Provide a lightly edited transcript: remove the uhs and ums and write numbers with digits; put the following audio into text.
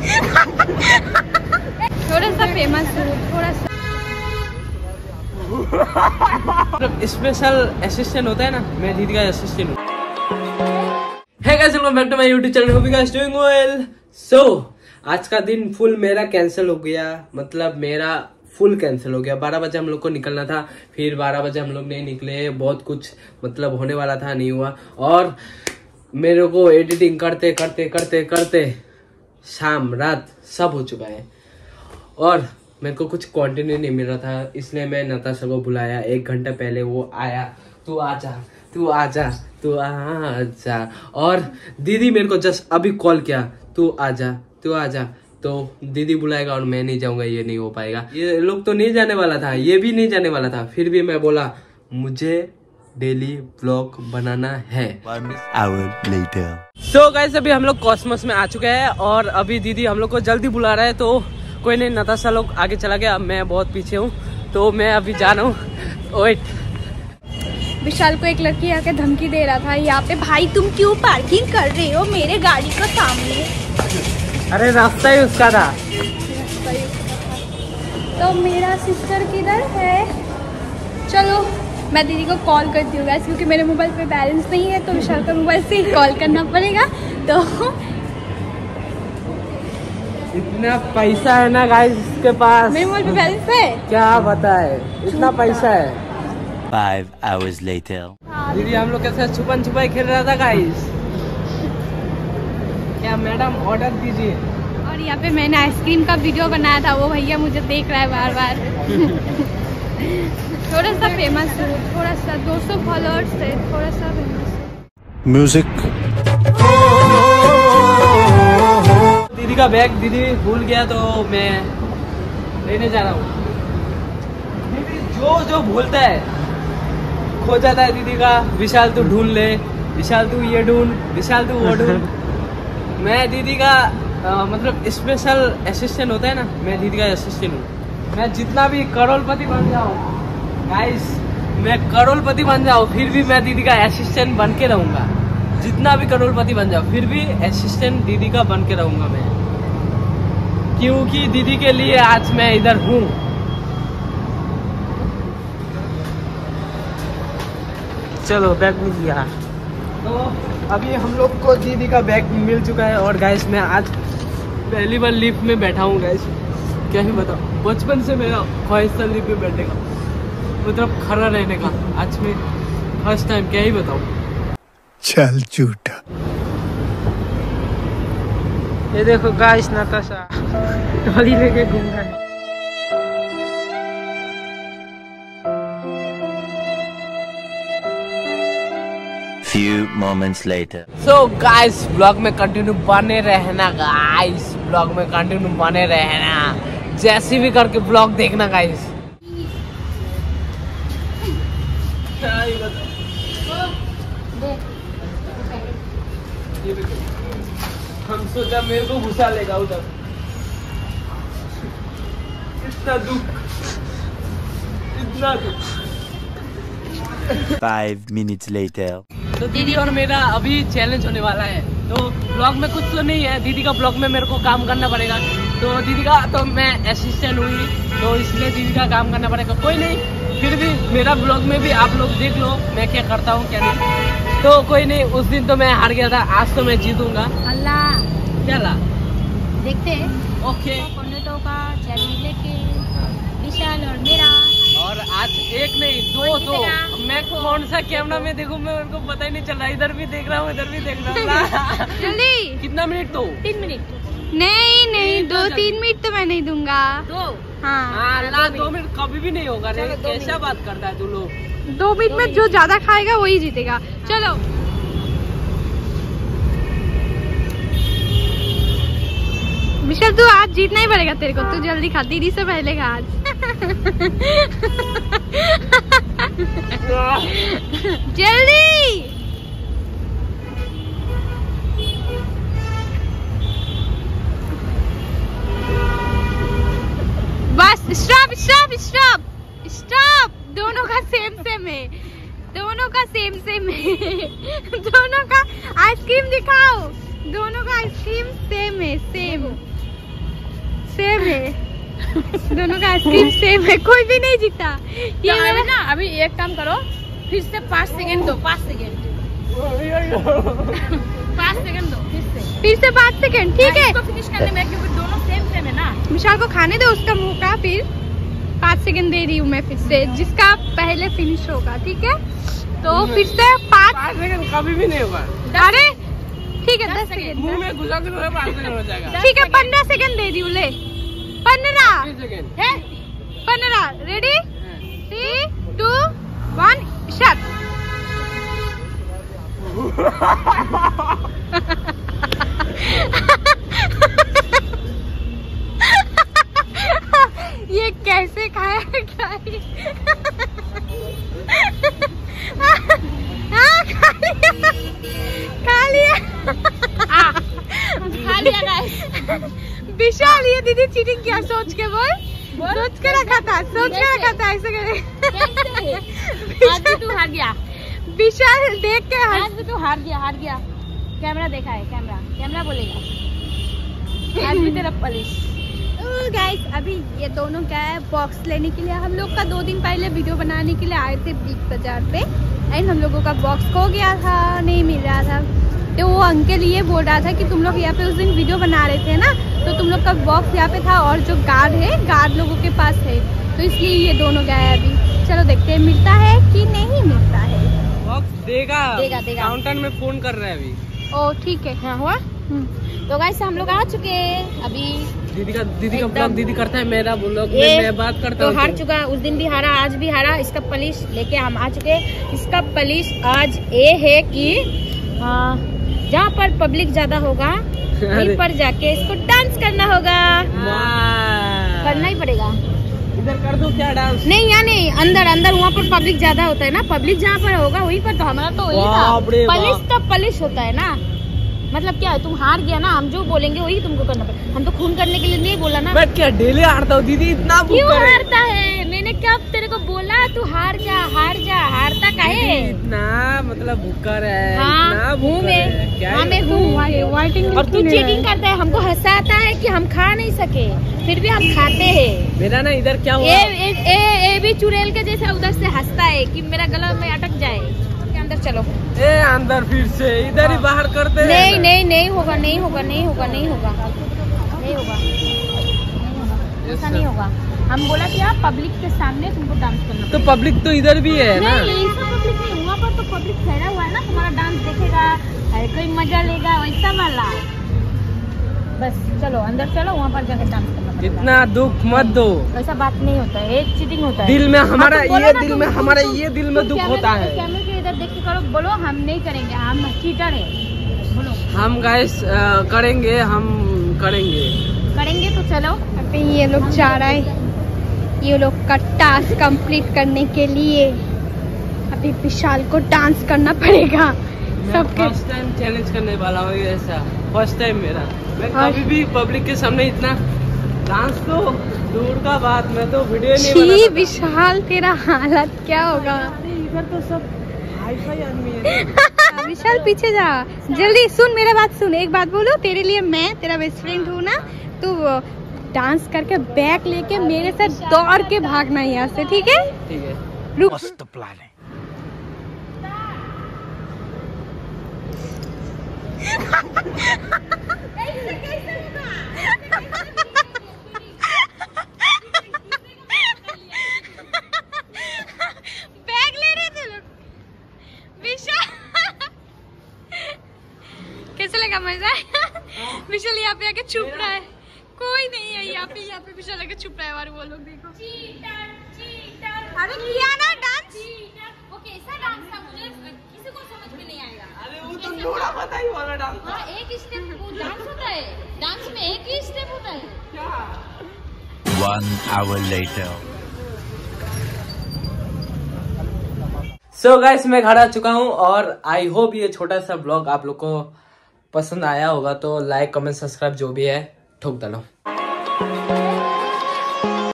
थोड़ा सा फेमस हो, थोड़ा सा स्पेशल असिस्टेंट होता है ना, मैं दीदी का असिस्टेंट हूँ। Hey guys, welcome back to my YouTube channel. Hope you guys doing well. So आज का दिन फुल मेरा कैंसिल हो गया, मतलब मेरा फुल कैंसिल हो गया। 12 बजे हम लोग को निकलना था, फिर 12 बजे हम लोग नहीं निकले। बहुत कुछ मतलब होने वाला था, नहीं हुआ। और मेरे को एडिटिंग करते करते करते करते शाम रात सब हो चुका है और मेरे को कुछ कंटिन्यू नहीं मिल रहा था, इसलिए मैं नताशा को बुलाया 1 घंटा पहले। वो आया, तू आजा तू आजा तू आजा। और दीदी मेरे को जस्ट अभी कॉल किया, तू आजा तू आजा। तो दीदी बुलाएगा और मैं नहीं जाऊंगा, ये नहीं हो पाएगा। ये लोग तो नहीं जाने वाला था, ये भी नहीं जाने वाला था, फिर भी मैं बोला मुझे डेली व्लॉग बनाना है। 1 hour later. So guys, अभी हम लोग कॉस्मोस में आ चुके हैं और अभी दीदी हम लोग को जल्दी बुला रहा है। तो कोई नहीं, नताशा लोग आगे चला गया, मैं बहुत पीछे हूँ, तो मैं अभी जा रहा हूँ। वेट, विशाल को एक लड़की आके धमकी दे रहा था यहाँ पे, भाई तुम क्यों पार्किंग कर रहे हो मेरे गाड़ी के सामने। अरे रास्ता ही उसका था। तो मेरा सिस्टर किधर है? चलो मैं दीदी को कॉल करती हूँ गाइस, क्योंकि मेरे मोबाइल पे बैलेंस नहीं है, तो विशाल का मोबाइल से ही कॉल करना पड़ेगा। तो इतना पैसा है ना गाइस इसके पास, मेरे मोबाइल पे बैलेंस है, क्या बताए, इतना पैसा है। 5 hours later. दीदी हम लोग के साथ छुपन छुपाई खेल रहा था गाइस। क्या मैडम ऑर्डर दीजिए। और यहाँ पे मैंने आइसक्रीम का वीडियो बनाया था, वो भैया मुझे देख रहा है बार बार। थोड़ा सा फेमस हो, थोड़ा सा 200 फॉलोअर्स है, थोड़ा सा फेमस। Music. दीदी का बैग दीदी भूल गया, तो मैं लेने जा रहा हूँ। दीदी जो भूलता है खो जाता है दीदी का। विशाल तू ढूंढ ले, विशाल तू ये ढूंढ, विशाल तू वो ढूंढ। मैं दीदी का मतलब स्पेशल असिस्टेंट होता है ना, मैं दीदी का असिस्टेंट हूँ। मैं जितना भी करोड़पति बन जाऊँ गाइस, मैं करोड़पति बन जाऊँ, फिर भी मैं दीदी का असिस्टेंट बन के रहूँगा। जितना भी करोड़पति बन जाऊँ, फिर भी असिस्टेंट दीदी का बन के रहूँगा मैं, क्योंकि दीदी के लिए आज मैं इधर हूँ। चलो बैग मिल गया। तो अभी हम लोग को दीदी का बैग मिल चुका है और गाइस मैं आज पहली बार लिफ्ट में बैठा हूँ गाइस। क्या ही बताऊँ, बचपन से मेरा ख्वाहिश था लिफ्ट में बैठने का, मतलब खड़ा रहने का। आज मैं फर्स्ट टाइम, क्या ही बताऊँ। चल झूठा। ये देखो गाइस, नताशा ट्रॉली लेके घूम रहा है। Few moments later. So guys, blog में कंटिन्यू बने रहना गाइस, ब्लॉग में कंटिन्यू बने रहना, जैसे भी करके ब्लॉग देखना गाइस। हम सोचा मेरे को घुसा लेगा उधर, इतना दुख, इतना दुख। 5 minutes later. तो दीदी और मेरा अभी चैलेंज होने वाला है। तो ब्लॉग में कुछ तो नहीं है, दीदी का ब्लॉग में मेरे को काम करना पड़ेगा। तो दीदी का तो मैं असिस्टेंट हुई, तो इसलिए दीदी का काम करना पड़ेगा। कोई नहीं, फिर भी मेरा ब्लॉग में भी आप लोग देख लो मैं क्या करता हूँ क्या नहीं। तो कोई नहीं, उस दिन तो मैं हार गया था, आज तो मैं जीतूंगा। अल्लाह क्या ला देखते हैं। ओके, कोर्नेटो का चैलेंज लेके विशाल और मेरा, और आज एक नहीं दो। मैं कौन सा कैमरा में देखूं, मैं उनको पता ही नहीं चल रहा। इधर भी देख रहा हूँ, इधर भी देख रहा हूँ। जल्दी कितना मिनट? तो 3 मिनट। नहीं 2-3 मिनट तो मैं नहीं दूंगा। हाँ 2 मिनट कभी भी नहीं होगा रे, कैसा बात करता है तू लोग। 2 मिनट में जो ज्यादा खाएगा वही जीतेगा। चलो विशाल, तू आज जीतना ही पड़ेगा तेरे को, तू जल्दी खा, दीदी से पहले खा आज। जल्दी बस, स्टॉप स्टॉप स्टॉप स्टॉप। दोनों का सेम है, दोनों का सेम है। दोनों का आइसक्रीम दिखाओ, दोनों का आइसक्रीम सेम है, सेम। दोनों का आइसक्रीम सेम है, कोई भी नहीं जीता। ये अभी ना, अभी एक काम करो, फिर से 5 सेकंड दो, 5 सेकंड 5 सेकंड दो, फिर से 5 सेकंड, ठीक है। इसको फिनिश करने में, क्योंकि दोनों सेम है ना। विशाल को खाने दो उसका मुंह का, फिर 5 सेकंड दे रही हूँ मैं फिर से, जिसका पहले फिनिश होगा, ठीक है। तो फिर से 5 सेकंड कभी भी नहीं होगा। अरे ठीक है, 10 सेकंड मुंह में घुसा के 5 सेकंड हो जाएगा। ठीक है, 15 सेकंड दे रही हूँ, ले 15 रेडी 3 2 1 शट। ये कैसे खाया क्या? खा लिया गाइस। विशाल ये दीदी चीटिंग किया, सोच के बोल, सोच के रखा था, सोच के रखा था ऐसे करे। आज भी तू हार गया विशाल, देख के आज भी तू हार गया। कैमरा देखा है, कैमरा बोलेगा आज भी तेरा पलिश। गाइस अभी ये दोनों क्या है, बॉक्स लेने के लिए हम लोग का 2 दिन पहले वीडियो बनाने के लिए आए थे बिग बाजार पे, एंड हम लोगों का बॉक्स खो गया था, नहीं मिल रहा था। तो वो अंकल ये बोल रहा था कि तुम लोग यहाँ पे उस दिन वीडियो बना रहे थे ना, तो तुम लोग का बॉक्स यहाँ पे था और जो गार्ड लोगों के पास है, तो इसलिए ये दोनों गए अभी। चलो देखते हैं मिलता है कि नहीं मिलता है। बॉक्स देगा। काउंटर में फोन कर रहा है अभी। ओ ठीक है, हाँ हुआ। तो गाइस हम लोग आ चुके हैं अभी। दीदी का ब्लॉग दीदी करता है, मेरा ब्लॉग मैं बात करता हूँ। तो हार चुका, उस दिन भी हारा, आज भी हारा। इसका पलिश लेके हम आ चुके। इसका पलिश आज ये है कि जहाँ पर पब्लिक ज्यादा होगा वहीं पर जाके इसको डांस करना होगा। करना ही पड़ेगा। इधर कर दो क्या डांस? नहीं यहाँ नहीं, अंदर वहाँ पर पब्लिक ज्यादा होता है ना, पब्लिक जहाँ पर होगा वहीं पर। तो हमारा तो वही था, पलिश तो पलिश होता है ना। मतलब क्या है, तुम हार गया ना, हम जो बोलेंगे वही तुमको करना पड़ेगा। हम तो खून करने के लिए नहीं बोला ना। मैं क्या डेली हारता हूँ दीदी, इतना क्यों हारता है? मैंने क्या तेरे को बोला तू हार जा, हारता काहे? इतना मतलब भूखर है। हाँ मैं हूँ। और तू चीटिंग करता है, हमको हंसाता है कि हम खा नहीं सके, फिर भी हम खाते हैं। मेरा ना इधर क्या हुआ, ये भी चुड़ैल के जैसा उधर से हंसता है कि मेरा गला में अटक जाए। अंदर चलो, अंदर फिर से इधर ही बाहर करते हैं। नहीं होगा ऐसा नहीं होगा। हम बोला कि आप पब्लिक के सामने तुमको डांस करना। तो पब्लिक तो इधर भी है ना? नहीं, पब्लिक नहीं, वहाँ पर तो पब्लिक ठहरा हुआ है ना, तुम्हारा डांस देखेगा, कोई मजा लेगा, वैसा वाला। बस चलो अंदर चलो, वहाँ पर जाके डांस करना पड़ेगा। इतना दुख मत दो, ऐसा बात नहीं होता है, चीटिंग होता है। दिल में हमारा ये दिल में दुख होता है। कैमरे के इधर देख के करो, बोलो हम नहीं करेंगे, हम चीटर है, बोलो। हम गाइस करेंगे तो चलो। अभी ये लोग जा रहा है, ये लोग का टास्क कंप्लीट करने के लिए। अभी विशाल को डांस करना पड़ेगा सबके। फर्स्ट टाइम चैलेंज करने वाला हूँ ऐसा, फर्स्ट टाइम मेरा। मैं कभी भी पब्लिक के सामने इतना डांस तो दूर का बात, मैं तो वीडियो नहीं बनाता। विशाल तेरा हालत क्या होगा? इधर तो सब हाई-फाई आदमी है। विशाल पीछे जा, जल्दी सुन मेरा बात सुन। एक बात बोलो, तेरे लिए मैं तेरा बेस्ट फ्रेंड हूँ ना, तू डांस करके बैग लेके मेरे साथ दौड़ के भागना यहाँ से, ठीक है? ठीक है। रुक। मस्त प्लान है। बैग ले रहे थे लोग। विशाल कैसे लगा? मजा आया? विशाल यहाँ पे आके छुप रहा है, कोई नहीं है यहाँ पे विशाल आके छुप रहा है। और वो लोग देखो, अरे किया ना डांस, वो कैसा डांस था मुझे किसी को समझ में नहीं आएगा। अरे वो तो लोड़ा पता ही वाला डांस था। एक स्टेप वो डांस होता है, डांस में एक ही स्टेप होता है। 1 hour later. सो गाइस मैं घर आ चुका हूँ और आई होप ये छोटा सा ब्लॉग आप लोग को पसंद आया होगा। तो लाइक कमेंट सब्सक्राइब जो भी है ठोक डालो।